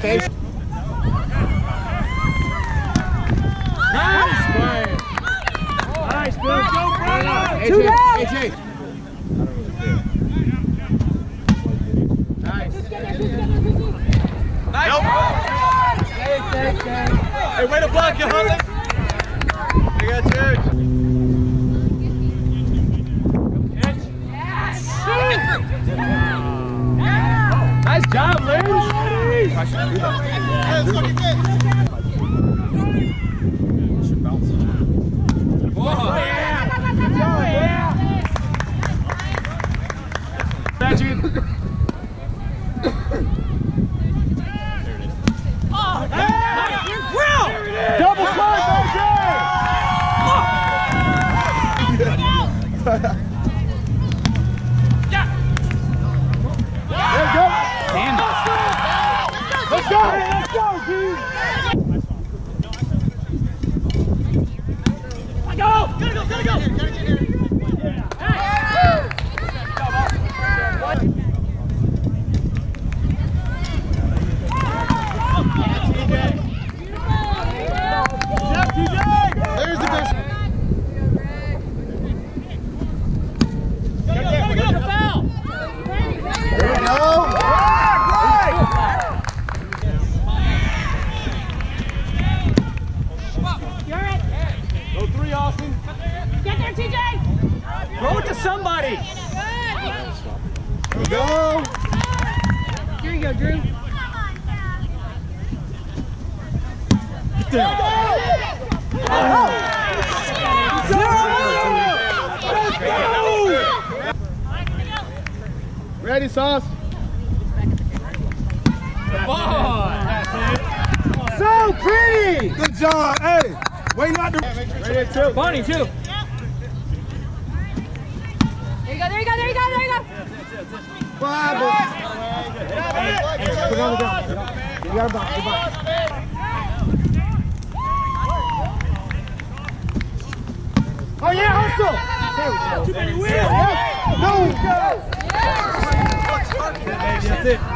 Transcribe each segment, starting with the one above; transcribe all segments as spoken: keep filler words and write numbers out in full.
face. Nice, Brian. Nice, Bill. Go, Brian. Two down. A J. Nice. Nice. Nope. Hey, way to block you, Huntley. I got you. Nice job, Liz. I should do that. Yeah, look at this. Should bounce. Oh, yeah. Oh, yeah. Magic. Oh, hey. Wow. Double clutch, O J. Yeah. There you go. Damn. Let's go! Hey, let's go, dude! Go! Gotta go, gotta go! There's the best. There we go! Throw it to somebody! Here we go! Here you go, Drew. Get down! Ready, Sauce? Come on! So pretty! Good job! Hey! Wait, not the. Ready, two. Bonnie, too! There you go, there you go, there you go, there you go. Five. Put it on the ground. You got a box. You got Oh, yeah, hustle. There we go. Too many wheels. No. That's it.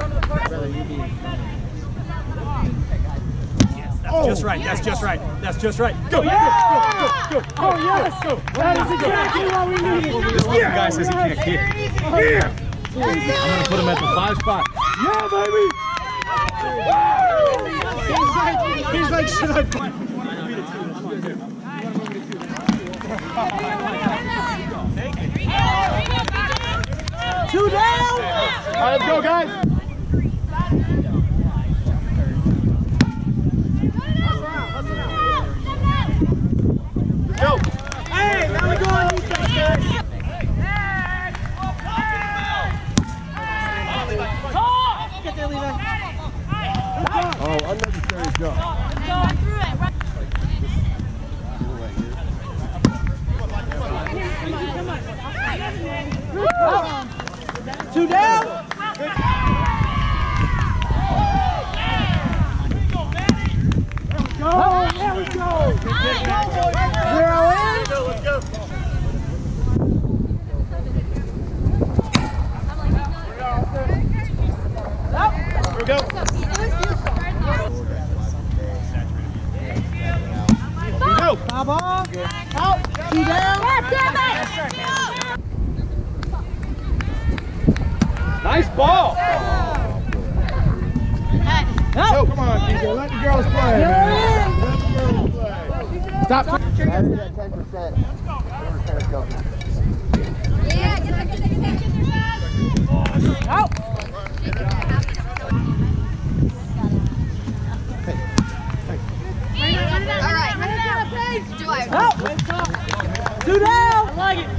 That's just right. That's just right. That's just right. Go, go, go, go, go. Oh, yes. Go. That is exactly what we needed. This one guy says he can't kick. Yeah. I'm going to put him at the five spot. Yeah, baby. He's like, he's like, should I play? Two down. All right, let's go, guys. Go. Hey, now we go on these guys. Get there, Levi. Oh, unnecessary jump. Two down. Oh, there we go. Zero in. Let's go. Here we go. Here we go. Foul ball. Out. Two down. Nice ball. Go. Come on, T J. Let the girls play, man. Let the girls play. Stop. ten percent. Let's go. Yeah, get that, get that, get that, get that. Out. All right, run it out. Do I? Out. Two down. I like it.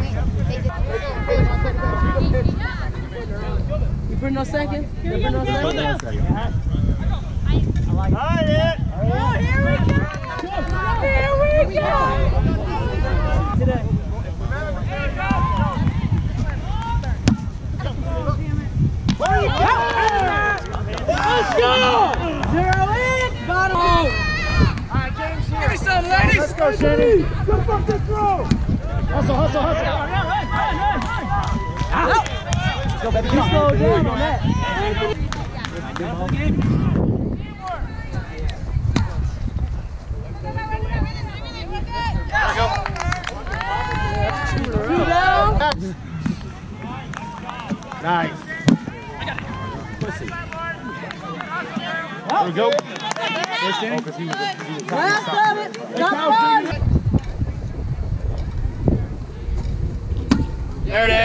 You put no second? Here we go, here we go. I like it. Oh, here we go. Here we go. Today. Let's go! Zero in, bottom. All right, James here. Give me some, ladies. Let's go, Shannon. Go fuck this throw. Hustle, hustle, hustle. Out. Let's go, baby. Come on. Slow down on that. Nice. There we go. First inning. Oh, because he was a, he was Last of it. Jump on. There it is.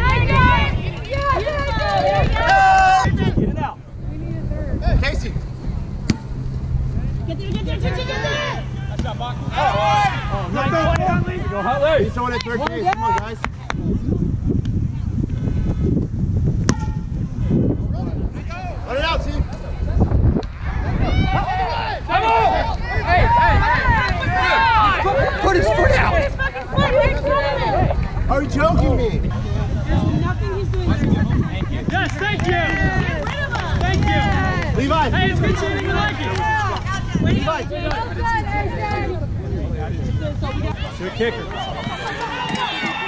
Get it out. Hey, Casey. Get there, get there, get there, get there! That's not box. Oh, oh, nice play, Huntley. Go, Huntley. He's throwing at third base. Come on, guys. Run it out, team. Come on! Hey, hey, hey! Put, put his foot out! Put his fucking foot right in front of him! Are you joking me? There's nothing he's doing. Thank you. Yes, thank you! Thank you! Levi. Hey, it's good seeing you like it! Levi. Well done, Ethan! Good kicker.